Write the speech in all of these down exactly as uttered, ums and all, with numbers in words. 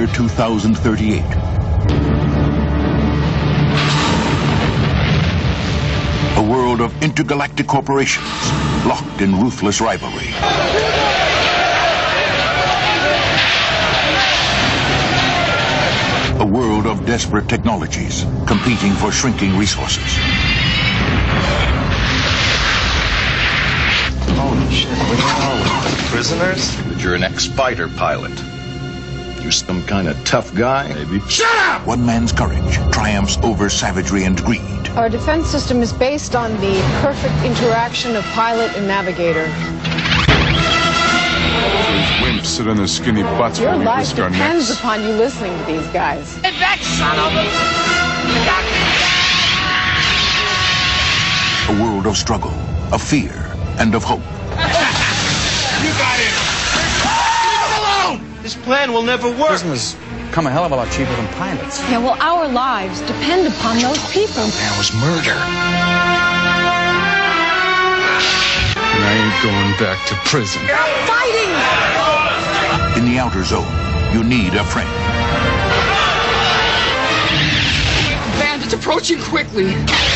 two thousand thirty-eight. A world of intergalactic corporations locked in ruthless rivalry. A world of desperate technologies competing for shrinking resources. Holy shit, where are we? Prisoners? But you're an ex-fighter pilot. You're some kind of tough guy, maybe. Shut up! One man's courage triumphs over savagery and greed. Our defense system is based on the perfect interaction of pilot and navigator. Those wimps sit on their skinny butts Your while we life risk our depends necks. upon you listening to these guys. Get back, son of a... A world of struggle, of fear, and of hope. You got him! Leave him alone! This plan will never work. Prisoners come a hell of a lot cheaper than pilots. Yeah, well, our lives depend upon those people. That was murder. And I ain't going back to prison. Fighting! In the outer zone, you need a friend. Bandits approaching quickly.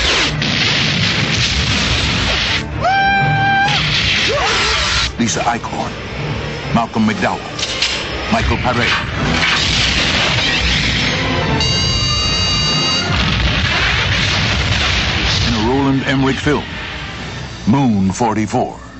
Lisa Eichhorn, Malcolm McDowell, Michael Paré. In a Roland Emmerich film, Moon forty-four.